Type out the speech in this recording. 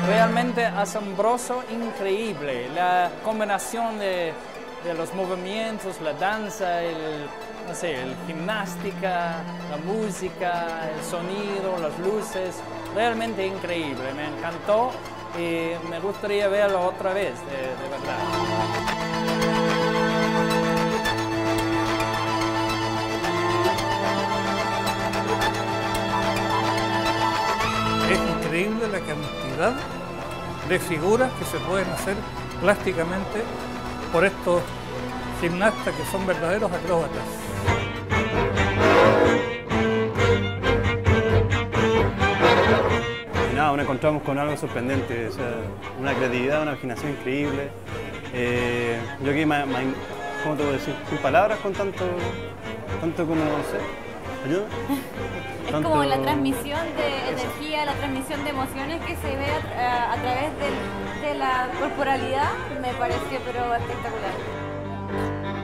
realmente asombroso, increíble. La combinación de los movimientos, la danza, no sé, el gimnástica, la música, el sonido, las luces, realmente increíble. Me encantó y me gustaría verlo otra vez, de verdad. Es increíble la cantidad de figuras que se pueden hacer plásticamente por estos gimnastas que son verdaderos acróbatas. Y nada, nos encontramos con algo sorprendente, o sea, una creatividad, una imaginación increíble. Yo que, ¿cómo te puedo decir? Sin palabras con tanto como, no sé, ¿ayuda? Es como la transmisión de energía, la transmisión de emociones que se ve a través de la corporalidad, me pareció pero espectacular.